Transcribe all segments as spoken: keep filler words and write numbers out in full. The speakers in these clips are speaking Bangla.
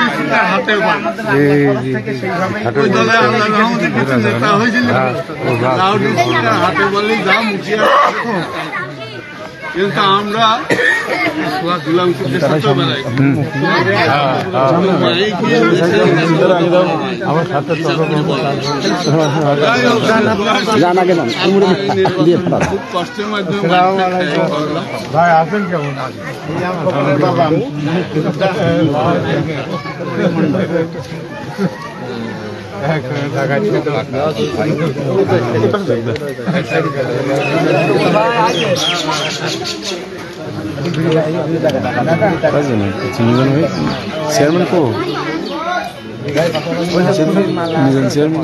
হাতের বাড়ি ওই দলে আল্লাহ রহমতের কিছু নেতা হয়েছিল হাতের বাড়ি যা মুখিয়া কিন্তু আমরা দিলাম ছোটবেলায় খুব কষ্টের মাধ্যমে ভাই আসেন কেমন চেয়ারম্যান কো চেয়ারম্যান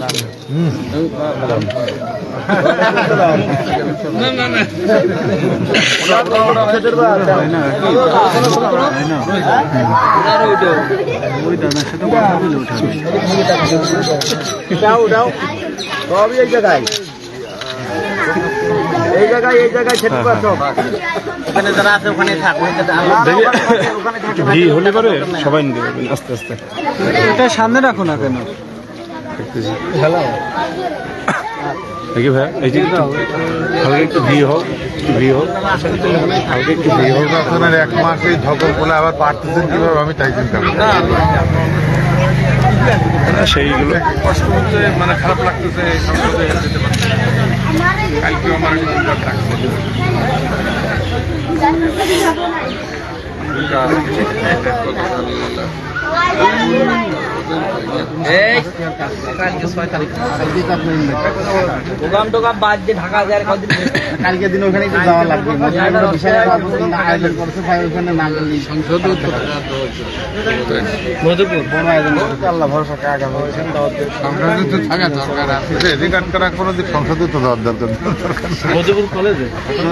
এই জায়গায় এই জায়গায় এই জায়গায় সেটা ওখানে যারা আছে ওখানে থাকবে হলে পরে সবাই নিতে পারবেন আস্তে আস্তে। এটা সামনে রাখো না কেন দেখি ভাই এই যে হালকা একটু ভি হোক ভি হোক হালকা একটু ভি হোক। আপনার এক মাস এই ধকল বলে আবার পারতেছেন কিভাবে আমি তাই চিন্তা করি সেইগুলো কষ্ট হচ্ছে মানে খারাপ লাগতেছে কালকে আমার থাকছে কালকে দিন ওখানে যাওয়া লাগবে আয়োজন করছে ওখানে না গেলে সংসদে মধুপুর বড় আয়োজন করছে আল্লাহ ভরসা আগে বলছেন সংসদে তো থাকা দরকার আছে রেজিকার্ড করা কোনো দিক সংসদে তো দেওয়ার দরকার মধুপুর কলেজে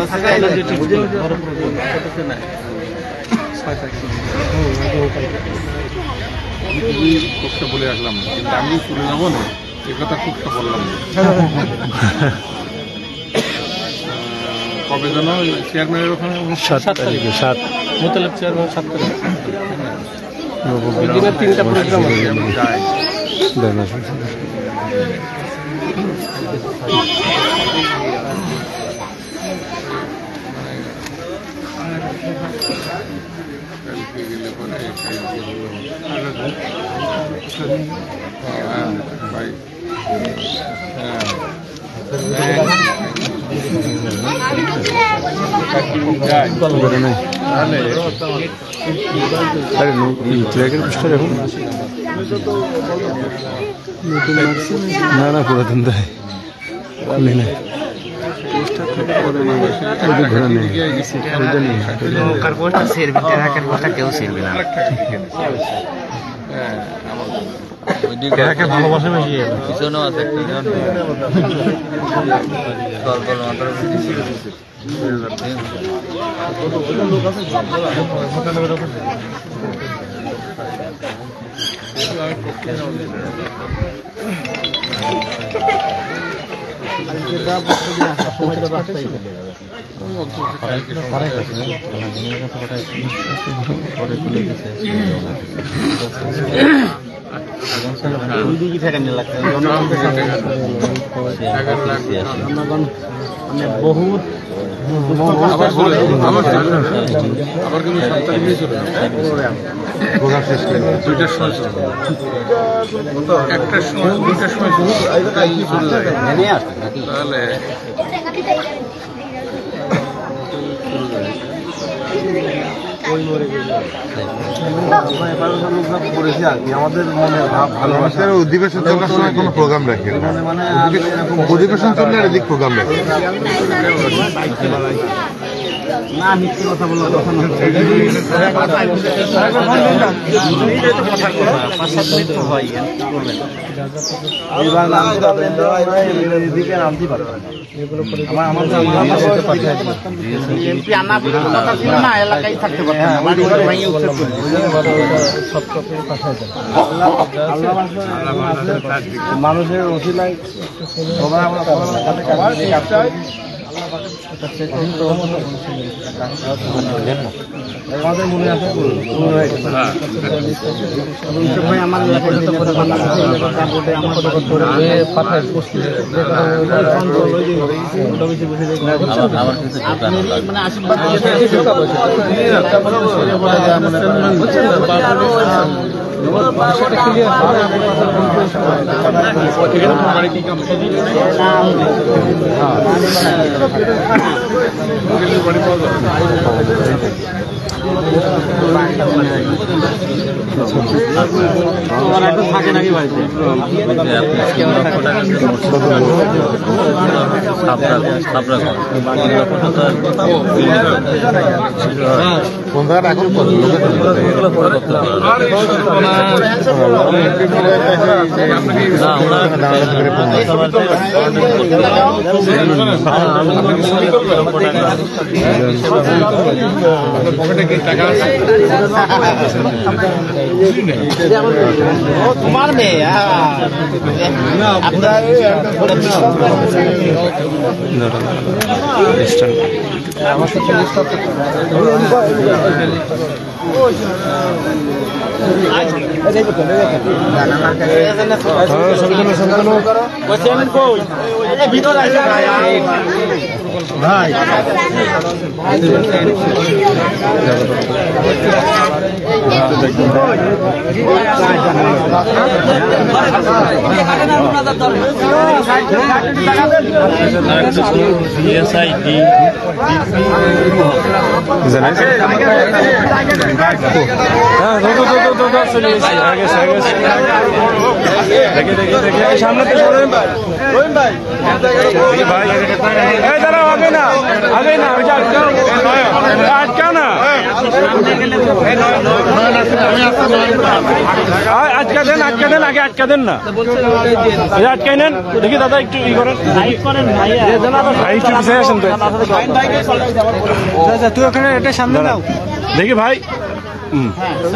কষ্ট বলে আসলাম কিন্তু আমি চলে যাবো না এ কথা খুব বললাম কবে যেন চেয়ারম্যানের ওখানে সাত তারিখে সাত মোতালেব চেয়ারম্যান সাত তারিখ তিনটা প্রোগ্রাম গেলে পরে ভাই না না পুরাতন দেয় কেউ ছিলবে না ভালোবাসে বেশি পিছনেও আছে বহুত আবার কিন্তু সপ্তাহে নিয়ে চলে প্রোগ্রাম শেষ করে দুইটার সময় একটার সময় দুইটার সময় চলে যায় তাহলে আমাদের অধিবেশন চলার সময় কোনো প্রোগ্রাম রাখে অধিবেশন চললে এদিক প্রোগ্রাম রাখে না মিথ্যে কথা বলার কথা না হয় এবার নামতে পারবেন এলাকায় থাকতে পারতেন মানুষের অসিলায় আমাদের মনে আছে ভাই আমার মানে আশীর্বাদ থাকে নাকি বাড়িতে কোন জায়গাটা এখন কত তোমার মেয়ে আমার সাথে ভাই সামনে আগে না আগে না আটকাও না আটকা দেন আটকা দেন আগে আটকা দেন না আটকাই নেন দেখি দাদা একটু ই করেন তুই ওখানে এটা সামনে দাও দেখি ভাই হুম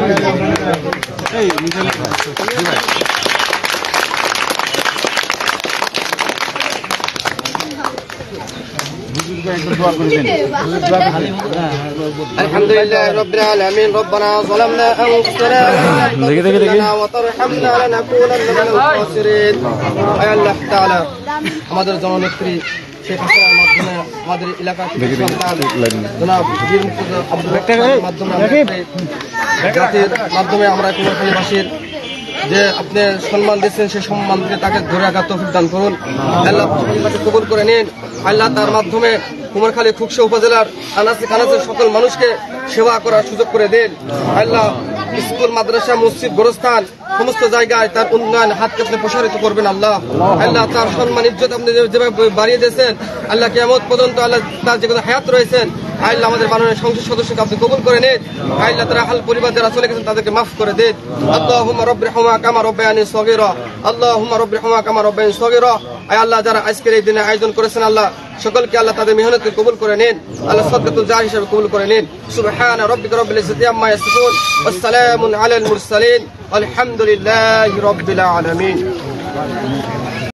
الحمد لله رب العالمين ربنا ظلمنا أنفسنا وترحمنا لنكونن من الخاسرين يا الله تعالى আমাদের জননেত্রী শেখ হাসিনার মাধ্যমে আমাদের এলাকা থেকে জনাব বীর মুক্তিযোদ্ধা আব্দুল হাকিমের মাধ্যমে জাতির মাধ্যমে আমরা কুমারখালীবাসীর যে আপনি সম্মান দিচ্ছেন সেই সম্মান থেকে তাকে ধরে রাখার তৌফিক দান করুন। আল্লাহ কবুল করে নিন। আল্লাহ তার মাধ্যমে কুমারখালী খুকশা উপজেলার আনাচে কানাচের সকল মানুষকে সেবা করার সুযোগ করে দিন। আল্লাহ স্কুল মাদ্রাসা মসজিদ গোরস্থান সমস্ত জায়গায় তার উন্নয়ন হাতকে আপনি প্রসারিত করবেন। আল্লাহ আল্লাহ তার সম্মান ইজ্জত আপনি যেভাবে বাড়িয়ে দিয়েছেন আল্লাহ কিয়ামত পর্যন্ত আল্লাহ তার যে কোনো হায়াত রয়েছেন আল্লাহ আমাদের মাননীয় সংসদ সদস্যকে আপনি কবুল করে নিন। আল্লাহ তারা হাল পরিবার যারা চলে গেছেন তাদেরকে মাফ করে দিন। আল্লাহুম্মা রাব্বিরহামা কামা রাব্বায়ানি সগীরা আল্লাহুম্মা রাব্বিরহামা কামা রাব্বায়ানি সগীরা। আয় আল্লাহ যারা আজকের এই দিনে আয়োজন করেছেন আল্লাহ সকলকে আল্লাহ তাদের মেহনতকে কবুল করে নিন। আল্লাহ সাদকাতুল জারিয়া হিসেবে কবুল করে নিন। সুবহানা রাব্বিকা রাব্বিল ইজ্জাতি আম্মা ইয়াসিফুন ওয়া সালামুন আলাল মুরসালিন আলহামদুলিল্লাহি রাব্বিল আলামিন।